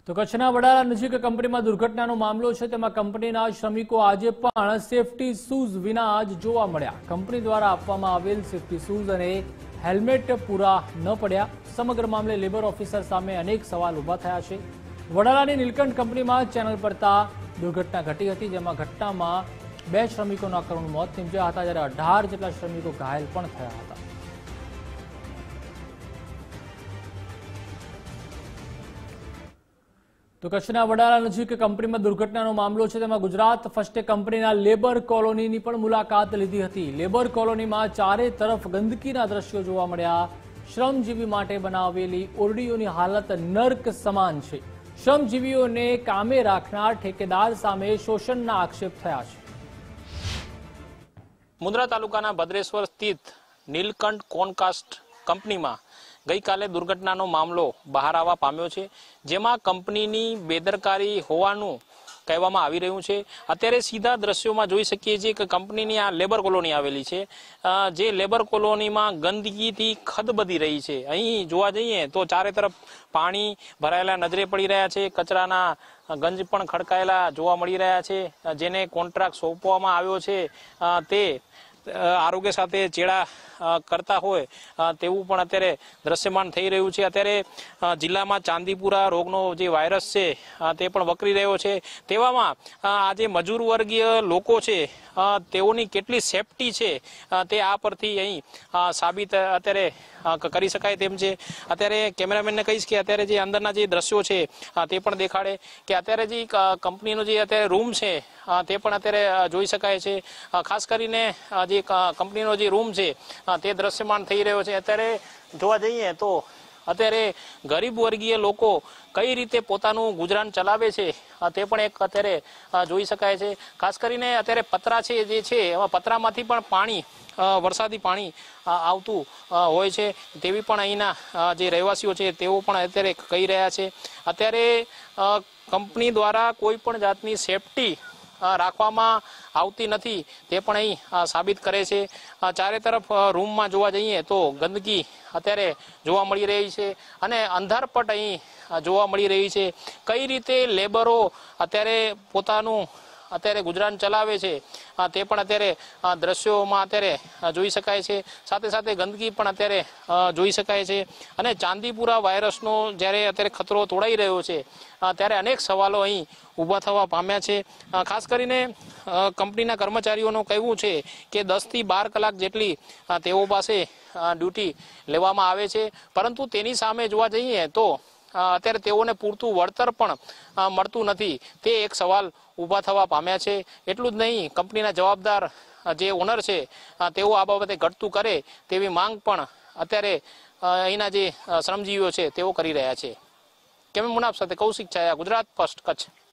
તો કચ્છના વડાલા નજીક કંપનીમાં દુર્ઘટનાનો મામલો છે, તેમાં કંપનીના શ્રમિકો આજે પણ સેફટી શૂઝ વિના જ જોવા મળ્યા. કંપની દ્વારા આપવામાં આવેલ સેફટી શૂઝ અને હેલ્મેટ પૂરા ન પડ્યા. સમગ્ર મામલે લેબર ઓફિસર સામે અનેક સવાલ ઉભા થયા છે. વડાલાની નીલકંઠ કંપનીમાં ચેનલ પડતા દુર્ઘટના ઘટી હતી, જેમાં ઘટનામાં 2 શ્રમિકોના કરુણ મોત નીપજ્યા હતા, જ્યારે 18 જેટલા શ્રમિકો ઘાયલ પણ થયા હતા. તો કચ્છના વડાલા નજીક કંપનીમાં દુર્ઘટનાનો મામલો છે, તેમાં ગુજરાત ફર્સ્ટે કંપનીના લેબર કોલોનીની પણ મુલાકાત લીધી હતી. લેબર કોલોનીમાં ચારે તરફ ગંદકીના દ્રશ્યો જોવા મળ્યા. શ્રમજીવી માટે બનાવેલી ઓરડીઓની હાલત નર્ક સમાન છે. શ્રમજીવીઓને કામે રાખનાર ઠેકેદાર સામે શોષણના આક્ષેપ થયા છે. મુન્દ્રા તાલુકાના ભદ્રેશ્વર સ્થિત નીલકંઠ કોનકાસ્ટ કંપનીમાં ગઈકાલે દુર્ઘટનાનો મામલો બહાર આવવા પામ્યો છે, જેમાં કંપનીની બેદરકારી હોવાનું કહેવામાં આવી રહ્યું છે. અત્યારે સીધા દ્રશ્યોમાં જોઈ શકીએ છીએ કે કંપનીની આ લેબર કોલોની આવેલી છે, જે લેબર કોલોનીમાં ગંદકીથી ખદબદી રહી છે. અહીં જોવા જઈએ તો ચારે તરફ પાણી ભરાયેલા નજરે પડી રહ્યા છે. કચરાના ગંજ પણ ખડકાયેલા જોવા મળી રહ્યા છે. જેને કોન્ટ્રાક્ટ સોંપવામાં આવ્યો છે તે આરોગ્ય સાથે ચેડા કરતા હોય તેવું પણ અત્યારે દ્રશ્યમાન થઈ રહ્યું છે. અત્યારે જિલ્લામાં ચાંદીપુરા રોગનો જે વાયરસ છે તે પણ વકરી રહ્યો છે. તેવામાં આજે મજૂર વર્ગીય લોકો છે તેઓની કેટલી સેફટી છે તે આ પરથી અહીં સાબિત અત્યારે કરી શકાય તેમ છે. અત્યારે કેમેરામેનને કહીશ કે અત્યારે જે અંદરના જે દ્રશ્યો છે તે પણ દેખાડે કે અત્યારે જે કંપનીનો જે અત્યારે રૂમ છે તે પણ અત્યારે જોઈ શકાય છે. ખાસ કરીને જે કંપનીનો જે રૂમ છે તે દ્રશ્યમાન થઈ રહ્યો છે. અત્યારે જોવા જઈએ તો અત્યારે ગરીબ વર્ગીય લોકો કઈ રીતે પોતાનું ગુજરાન ચલાવે છે તે પણ એક અત્યારે જોઈ શકાય છે. ખાસ કરીને અત્યારે પતરા છે જે છે એમાં પતરામાંથી પણ પાણી વરસાદી પાણી આવતું હોય છે તેવી પણ અહીંના જે રહેવાસીઓ છે તેઓ પણ અત્યારે કહી રહ્યા છે. અત્યારે કંપની દ્વારા કોઈ પણ જાતની સેફટી રાખવામાં આવતી નથી તે પણ અહીં સાબિત કરે છે. ચારે તરફ રૂમમાં જોવા જઈએ તો ગંદકી અત્યારે જોવા મળી રહી છે અને અંધારપટ અહીં જોવા મળી રહી છે. કઈ રીતે લેબરો અત્યારે પોતાનું અત્યારે ગુજરાન ચલાવે છે તે પણ અત્યારે દ્રશ્યોમાં અત્યારે જોઈ શકાય છે. સાથે સાથે ગંદકી પણ અત્યારે જોઈ શકાય છે. અને ચાંદીપુરા વાયરસનો જ્યારે અત્યારે ખતરો તોડાઈ રહ્યો છે ત્યારે અનેક સવાલો અહીં ઊભા થવા પામ્યા છે. ખાસ કરીને કંપનીના કર્મચારીઓનું કહેવું છે કે 10 થી 12 કલાક જેટલી તેઓ પાસે ડ્યુટી લેવામાં આવે છે, પરંતુ તેની સામે જોવા જઈએ તો અત્યારે તેઓને પૂરતું વળતર પણ મળતું નથી. તે એક સવાલ ઊભા થવા પામ્યા છે. એટલું જ નહીં, કંપનીના જવાબદાર જે ઓનર છે તેઓ આ બાબતે ઘટતું કરે તેવી માંગ પણ અત્યારે અહીંના જે શ્રમજીવીઓ છે તેઓ કરી રહ્યા છે. કેમ મુનાફ સાથે કૌશિક છાયા, ગુજરાત ફર્સ્ટ, કચ્છ.